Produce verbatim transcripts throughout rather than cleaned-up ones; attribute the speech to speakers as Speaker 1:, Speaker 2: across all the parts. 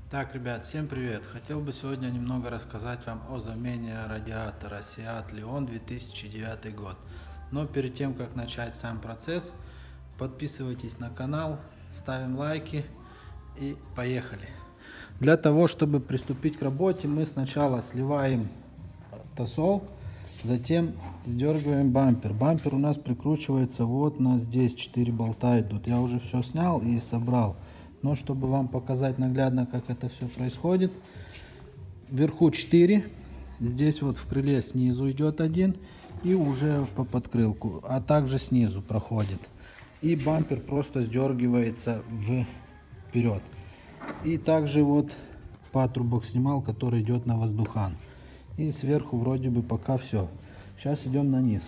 Speaker 1: Так, ребят, всем привет! Хотел бы сегодня немного рассказать вам о замене радиатора Seat Leon две тысячи девятый год. Но перед тем, как начать сам процесс, подписывайтесь на канал, ставим лайки и поехали! Для того, чтобы приступить к работе, мы сначала сливаем тосол, затем сдергиваем бампер. Бампер у нас прикручивается вот на здесь, четыре болта идут. Я уже все снял и собрал. Но чтобы вам показать наглядно, как это все происходит, вверху четыре, здесь вот в крыле снизу идет один и уже по подкрылку, а также снизу проходит. И бампер просто сдергивается вперед. И также вот патрубок снимал, который идет на воздухан. И сверху вроде бы пока все. Сейчас идем на низ.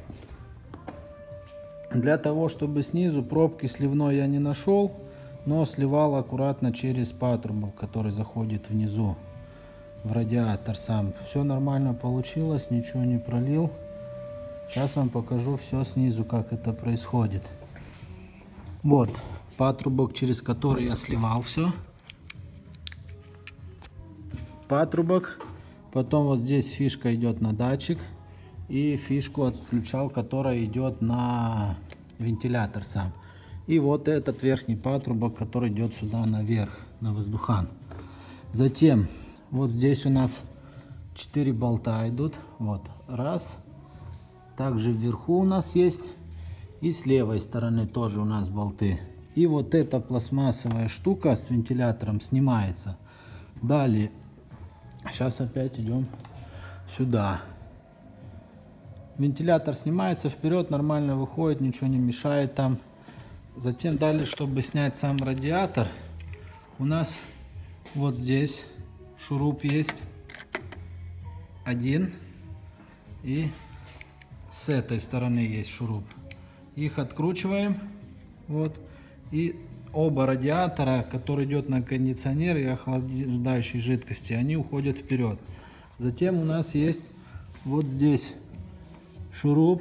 Speaker 1: Для того, чтобы снизу пробки сливной я не нашел, но сливал аккуратно через патрубок, который заходит внизу в радиатор сам. Все нормально получилось, ничего не пролил. Сейчас вам покажу все снизу, как это происходит. Вот патрубок, через который я сливал все. Патрубок. Потом вот здесь фишка идет на датчик. И фишку отключал, которая идет на вентилятор сам. И вот этот верхний патрубок, который идет сюда наверх, на воздухан. Затем вот здесь у нас четыре болта идут. Вот, раз. Также вверху у нас есть. И с левой стороны тоже у нас болты. И вот эта пластмассовая штука с вентилятором снимается. Далее, сейчас опять идем сюда. Вентилятор снимается вперед, нормально выходит, ничего не мешает там. Затем далее, чтобы снять сам радиатор, у нас вот здесь шуруп есть один, и с этой стороны есть шуруп. Их откручиваем, вот, и оба радиатора, который идет на кондиционер и охлаждающей жидкости, они уходят вперед. Затем у нас есть вот здесь шуруп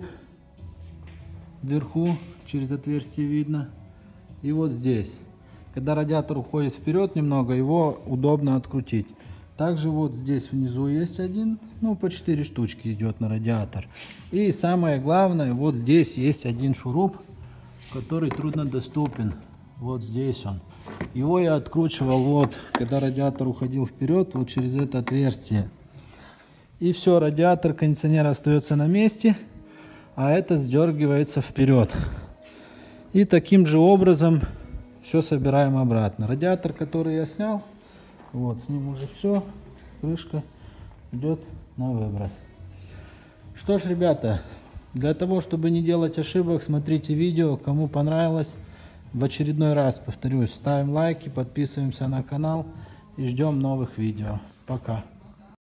Speaker 1: вверху, через отверстие видно, и вот здесь. Когда радиатор уходит вперед немного, его удобно открутить. Также вот здесь внизу есть один, ну по четыре штучки идет на радиатор. И самое главное, вот здесь есть один шуруп, который труднодоступен. Вот здесь он. Его я откручивал вот, когда радиатор уходил вперед, вот через это отверстие. И все, радиатор кондиционера остается на месте, а это сдергивается вперед. И таким же образом все собираем обратно. Радиатор, который я снял, вот с ним уже все, крышка идет на выброс. Что ж, ребята, для того, чтобы не делать ошибок, смотрите видео. Кому понравилось, в очередной раз повторюсь, ставим лайки, подписываемся на канал и ждем новых видео. Пока.